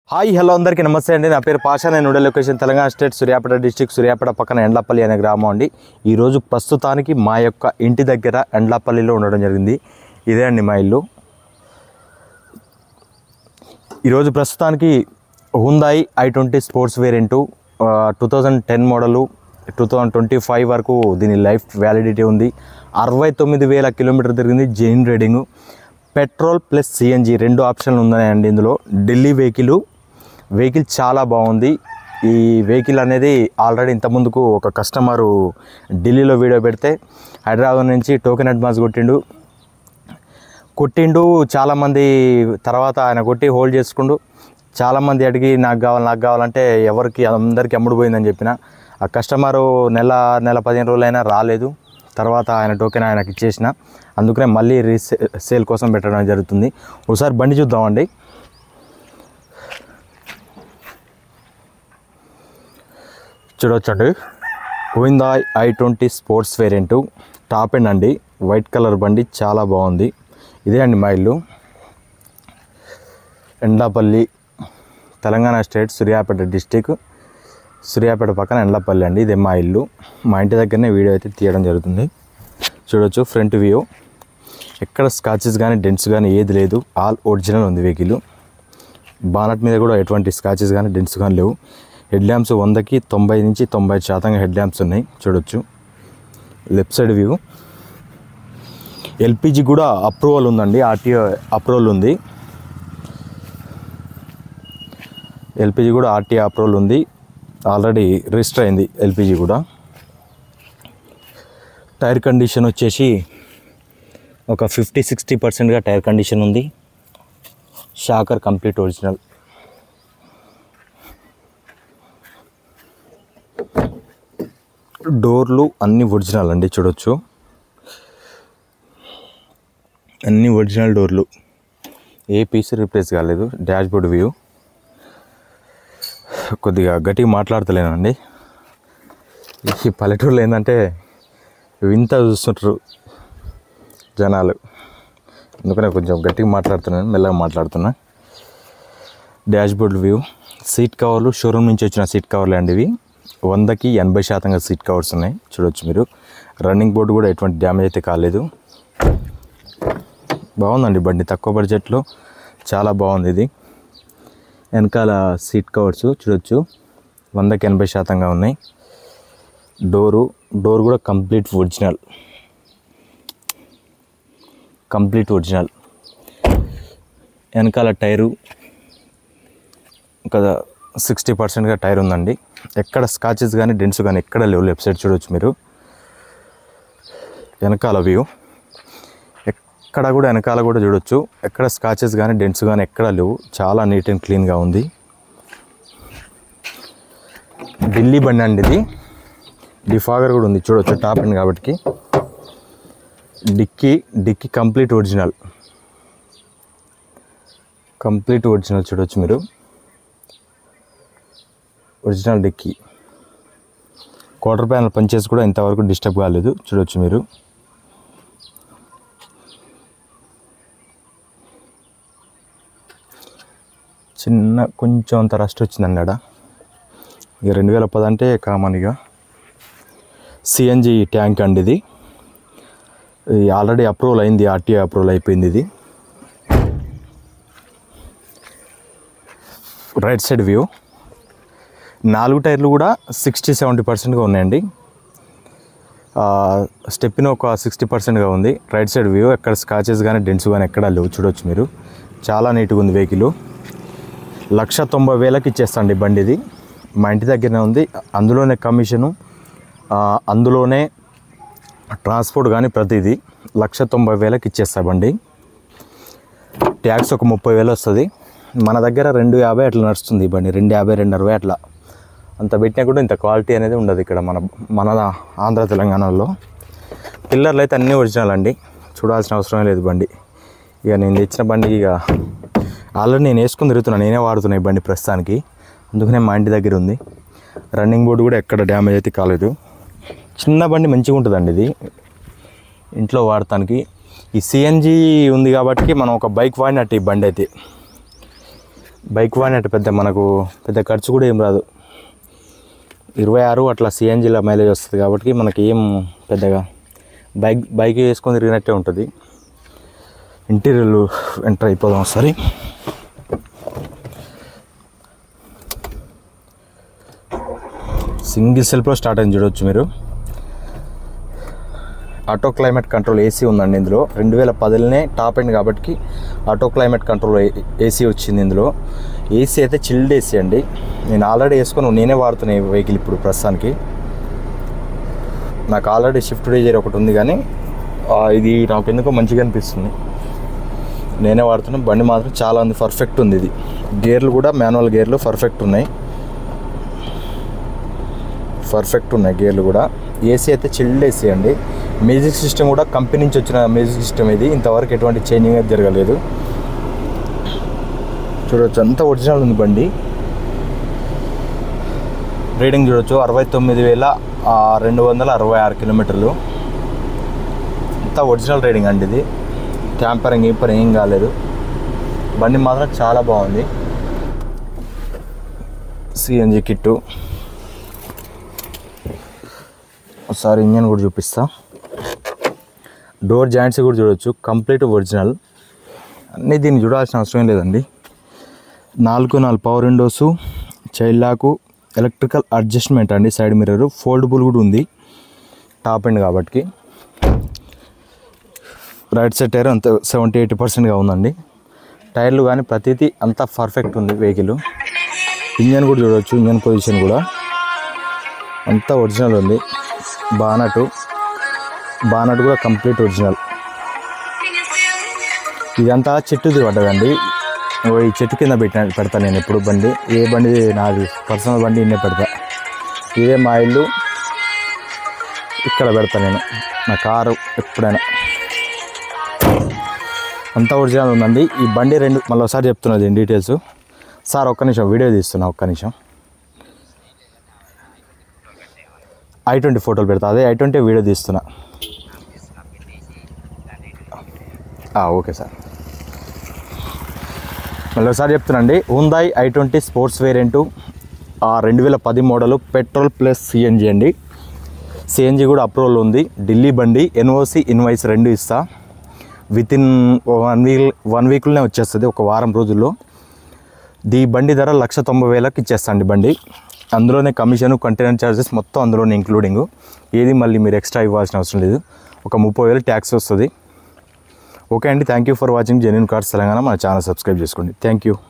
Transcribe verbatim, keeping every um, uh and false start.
Hi hello అందరికీ నమస్తే అండి. నా పేరు పాషా. నేను ఉండే location Telangana state Suryapet district, Suryapet పక్కన ఎండ్లపల్లి అనే గ్రామం అండి. ఈరోజు ప్రస్తుతానికి మా యొక్క ఇంటి దగ్గర ఎండ్లపల్లిలో ఉండడం జరిగింది. ఇదే అండి మా ఇల్లు. ఈరోజు ప్రస్తుతానికి Hyundai i twenty sports variant two thousand ten model two thousand twenty five వరకు దీని లైఫ్ వ్యాలిడిటీ ఉంది. అరవై తొమ్మిది వేల కిలోమీటర్ తిరిగింది. జెయిన్ రీడింగు, పెట్రోల్ ప్లస్ సిఎన్జి రెండు ఆప్షన్లు ఉన్నాయండి. ఇందులో ఢిల్లీ వెహికల్ వెహికల్ చాలా బాగుంది. ఈ వెహికల్ అనేది ఆల్రెడీ ఇంతకుముందుకు ఒక కస్టమరు ఢిల్లీలో వీడియో పెడితే హైదరాబాద్ నుంచి టోకెన్ అడ్వాన్స్ కొట్టిండు కొట్టిండు చాలామంది తర్వాత ఆయన కొట్టి హోల్డ్ చేసుకుండు. చాలామంది అడిగి నాకు కావాలి నాకు కావాలంటే ఎవరికి అందరికీ అమ్ముడుపోయిందని చెప్పిన. ఆ కస్టమరు నెల నెల పదిహేను రోజులైనా రాలేదు. తర్వాత ఆయన టోకెన్ ఆయనకి ఇచ్చేసిన. అందుకనే మళ్ళీ రీసే సేల్ కోసం పెట్టడం జరుగుతుంది. ఒకసారి బండి చూద్దామండి. చూడొచ్చండి, Hyundai i twenty sports variant top end అండి. వైట్ కలర్ బండి చాలా బాగుంది. ఇదే అండి మా ఇల్లు. ఎండ్లపల్లి, తెలంగాణ స్టేట్, సూర్యాపేట డిస్టిక్, సూర్యాపేట పక్కన ఎండ్లపల్లి అండి. ఇదే మా ఇల్లు. మా ఇంటి దగ్గరనే వీడియో అయితే తీయడం జరుగుతుంది. చూడొచ్చు ఫ్రంట్ వ్యూ. ఎక్కడ స్కాచెస్ కానీ డెంట్స్ కానీ ఏది లేదు. ఆల్ ఒరిజినల్ ఉంది వెహికల్. బానట్ మీద కూడా ఎటువంటి స్కాచెస్ కానీ డెంట్స్ కానీ లేవు. హెడ్ ల్యాంప్స్ వందకి తొంభై నుంచి తొంభై శాతంగా హెడ్ ల్యాంప్స్ ఉన్నాయి. చూడొచ్చు లెఫ్ట్ సైడ్ వ్యూ. ఎల్పిజి కూడా అప్రూవల్ ఉందండి. ఆర్టీఓ అప్రూవల్ ఉంది. ఎల్పిజి కూడా ఆర్టీఓ అప్రూవల్ ఉంది. ఆల్రెడీ రిజిస్టర్ అయింది ఎల్పిజి కూడా. టైర్ కండిషన్ వచ్చేసి ఒక ఫిఫ్టీ సిక్స్టీ పర్సెంట్గా టైర్ కండిషన్ ఉంది. Shocker complete original. డోర్లు అన్నీ ఒరిజినల్ అండి. చూడొచ్చు అన్నీ ఒరిజినల్ డోర్లు, ఏ పీస్ రీప్లేస్ కాలేదు. Dashboard view. కొద్దిగా గట్టిగా మాట్లాడతలేనండి. ఈ పల్లెటూరులో ఏంటంటే వింత చూస్తుంటారు జనాలు, అందుకనే కొంచెం గట్టిగా మాట్లాడుతున్నాను, మెల్లగా మాట్లాడుతున్నా. Dashboard view. సీట్ కవర్లు షోరూమ్ నుంచి వచ్చిన సీట్ కవర్లు అండి ఇవి. వందకి ఎనభై శాతంగా సీట్ కవర్స్ ఉన్నాయి. చూడొచ్చు మీరు. రన్నింగ్ బోర్డు కూడా ఎటువంటి డ్యామేజ్ అయితే కాలేదు. బాగుందండి బండి. తక్కువ బడ్జెట్లో చాలా బాగుంది ఇది. వెనకాల సీట్ కవర్స్ చూడొచ్చు వందకి ఎనభై శాతంగా ఉన్నాయి. డోరు డోర్ కూడా కంప్లీట్ ఒరిజినల్ కంప్లీట్ ఒరిజినల్. వెనకాల టైరు ఒక సిక్స్టీ పర్సెంట్గా టైర్ ఉందండి. ఎక్కడ స్కాచెస్ కానీ డెంట్స్ కానీ ఎక్కడ లేవు. లెఫ్ట్ సైడ్ చూడొచ్చు మీరు. వెనకాల వ్యూ. ఎక్కడ కూడా వెనకాల కూడా చూడొచ్చు. ఎక్కడ స్కాచెస్ కానీ డెంట్స్ కానీ ఎక్కడ లేవు. చాలా నీట్ అండ్ క్లీన్గా ఉంది. ఢిల్లీ బండి అండి ఇది. డిఫాగర్ కూడా ఉంది. చూడొచ్చు టాప్ ఎండ్ కాబట్టి. Dicky dicky complete original complete original చూడొచ్చు మీరు. Original dicky. క్వార్టర్ ప్యానల్ పనిచేసి కూడా ఇంతవరకు డిస్టర్బ్ కాలేదు. చూడొచ్చు మీరు. చిన్న కొంచెం అంత రస్ట్ వచ్చిందండి ఆడ. ఇక రెండు వేల పది అంటే కామన్. ఇక సిఎన్జి ట్యాంక్ అండి ఇది. ఆల్రెడీ అప్రూవల్ అయింది. ఆర్టీఓ అప్రూవల్ అయిపోయింది ఇది. Right side view. నాలుగు టైర్లు కూడా సిక్స్టీ సెవెంటీ పర్సెంట్గా ఉన్నాయండి. స్టెప్పిన ఒక సిక్స్టీ పర్సెంట్గా ఉంది. Right side view. ఎక్కడ స్కాచెస్ కానీ డెంట్స్ కానీ ఎక్కడా లేవు. చూడొచ్చు మీరు. చాలా నీట్గా ఉంది వెహికల్. లక్ష తొంభై వేలకి ఇచ్చేస్తాండి బండి ఇది. మా ఇంటి దగ్గరనే ఉంది. అందులోనే కమిషను, అందులోనే ట్రాన్స్పోర్ట్ కానీ ప్రతిదీ. లక్ష తొంభై వేలకి ఇచ్చేస్తా బండి. ట్యాక్స్ ఒక ముప్పై వేలు వస్తుంది. మన దగ్గర రెండు యాభై అట్లా నడుస్తుంది ఈ బండి. రెండు యాభై రెండు అరవై అట్లా. అంత పెట్టినా కూడా ఇంత క్వాలిటీ అనేది ఉండదు ఇక్కడ మన మన ఆంధ్ర తెలంగాణలో. పిల్లర్లు అయితే అన్నీ ఒరిజినల్ అండి. చూడాల్సిన అవసరం లేదు బండి. ఇక నేను తెచ్చిన బండి ఇక ఆల్రెడీ నేను వేసుకుని తిరుగుతున్నాను. నేనే వాడుతున్నాను ఈ బండి ప్రస్తుతానికి. అందుకనే మా ఇంటి దగ్గర ఉంది. రన్నింగ్ బోర్డు కూడా ఎక్కడ డ్యామేజ్ అయితే కాలేదు. చిన్న బండి మంచిగా ఉంటుందండి ఇది ఇంట్లో వాడటానికి. ఈ సిఎన్జి ఉంది కాబట్టి మనం ఒక బైక్ వాడినట్టు ఈ బండి అయితే. బైక్ వాడినట్టు పెద్ద మనకు పెద్ద ఖర్చు కూడా ఏం రాదు. ఇరవై ఆరు అట్లా సిఎన్జిలో మైలేజ్ వస్తుంది కాబట్టి మనకి ఏం పెద్దగా బైక్ బైక్ వేసుకొని తిరిగినట్టే ఉంటుంది. ఇంటీరియర్లు ఎంటర్ అయిపోదాం ఒకసారి. సింగిల్ సెల్ఫ్లో స్టార్ట్ అయింది చూడవచ్చు మీరు. ఆటో క్లైమేట్ కంట్రోల్ ఏసీ ఉందండి ఇందులో. రెండు వేల పదిలోనే టాప్ ఎండ్ కాబట్టి ఆటో క్లైమేట్ కంట్రోల్ ఏసీ వచ్చింది ఇందులో. ఏసీ అయితే చిల్డ్ ఏసీ అండి. నేను ఆల్రెడీ వేసుకొని నేనే వాడుతున్నా ఈ వెహికల్ ఇప్పుడు ప్రస్తుతానికి. నాకు ఆల్రెడీ షిఫ్ట్ డిజైర్ ఒకటి ఉంది కానీ ఇది నాకు ఎందుకో మంచిగా అనిపిస్తుంది, నేనే వాడుతున్నా. బండి మాత్రం చాలా ఉంది, పర్ఫెక్ట్ ఉంది. ఇది గేర్లు కూడా మాన్యువల్ గేర్లు పర్ఫెక్ట్ ఉన్నాయి, పర్ఫెక్ట్ ఉన్నాయి గేర్లు కూడా. ఏసీ అయితే చిల్డ్ ఏసీ అండి. మ్యూజిక్ సిస్టమ్ కూడా కంపెనీ నుంచి వచ్చిన మ్యూజిక్ సిస్టమ్ ఇది. ఇంతవరకు ఎటువంటి చేంజింగ్ అయితే జరగలేదు. చూడవచ్చు అంతా ఒరిజినల్ ఉంది బండి. రీడింగ్ చూడవచ్చు అరవై తొమ్మిది వేల రెండు వందల అరవై ఆరు కిలోమీటర్లు. అంతా ఒరిజినల్ రీడింగ్ అండి ఇది. ట్యాంపరింగ్ గీపరింగ్ ఏం కాలేదు. బండి మాత్రం చాలా బాగుంది. CNG kit. ఒకసారి ఇంజన్ కూడా చూపిస్తా. డోర్ జాయింట్స్ కూడా చూడవచ్చు, కంప్లీట్ ఒరిజినల్ అన్నీ. దీన్ని చూడాల్సిన అవసరం లేదండి. నాలుగు నాలుగు power windows, child lock, electrical adjustment అండి. సైడ్ మిర్రర్ ఫోల్డబుల్ కూడా ఉంది టాప్ ఎండ్ కాబట్టి. రైట్ సైడ్ టైర్ అంత సెవెంటీ ఎయిటీ పర్సెంట్గా ఉందండి. టైర్లు కానీ ప్రతిదీ అంతా పర్ఫెక్ట్ ఉంది వెహికల్. ఇంజన్ కూడా చూడవచ్చు, ఇంజన్ పొజిషన్ కూడా అంతా ఒరిజినల్ ఉంది. బానటు బానట్ కూడా కంప్లీట్ ఒరిజినల్. ఇదంతా చెట్టుది పడ్డదండి. ఈ చెట్టు కింద పెట్టిన పెడతాను నేను ఎప్పుడు బండి. ఏ బండి నాది పర్సనల్ బండి ఇన్నే పెడతా. ఇదే మా ఇల్లు, ఇక్కడ పెడతాను నేను నా కారు ఎప్పుడైనా. అంతా ఒరిజినల్ ఉందండి ఈ బండి. రెండు మళ్ళీ ఒకసారి చెప్తున్నది డీటెయిల్స్. సార్ ఒక్క నిమిషం వీడియో తీస్తున్నా, ఒక్క నిమిషం. ఐ ట్వంటీ ఫోటోలు పెడతా, అదే ఐ ట్వంటీ వీడియో తీస్తున్నా. Okay sir. మళ్ళీ ఒకసారి చెప్తున్నాండి. Hyundai i twenty sports variant రెండు వేల పది మోడలు, పెట్రోల్ ప్లస్ సిఎన్జి అండి. సిఎన్జి కూడా అప్రూవల్ ఉంది. ఢిల్లీ బండి. ఎన్ఓసి ఇన్వాయిస్ రెండు ఇస్తా. Within one week one వీక్లోనే వచ్చేస్తుంది, ఒక వారం రోజుల్లో. ఈ బండి ధర లక్ష తొంభై వేలకు ఇచ్చేస్తాండి బండి. అందులోనే కమిషన్, కంటైనర్ ఛార్జెస్ మొత్తం అందులోనే ఇంక్లూడింగ్. ఏది మళ్ళీ మీరు ఎక్స్ట్రా ఇవ్వాల్సిన అవసరం లేదు. ఒక ముప్పై వేలు ట్యాక్స్ వస్తుంది. ఓకే అండి, thank you for watching genuine cars Telangana. మన ఛానల్ సబ్స్క్రైబ్ చేసుకోండి. Thank you.